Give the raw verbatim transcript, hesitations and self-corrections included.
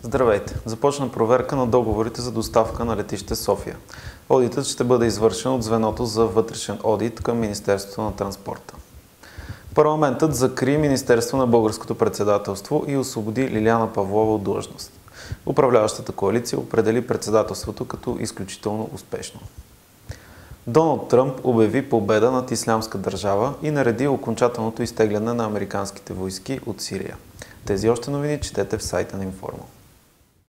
Здравейте! Започна проверка на договорите за доставка на летище София. Одитът ще бъде извършен от звеното за вътрешен одит към Министерството на транспорта. Парламентът закри Министерство на българското председателство и освободи Лиляна Павлова от длъжност. Управляващата коалиция определи председателството като изключително успешно. Доналд Тръмп обяви победа над Ислямска държава и нареди окончателното изтегляне на американските войски от Сирия. Тези още новини четете в сайта на Информа.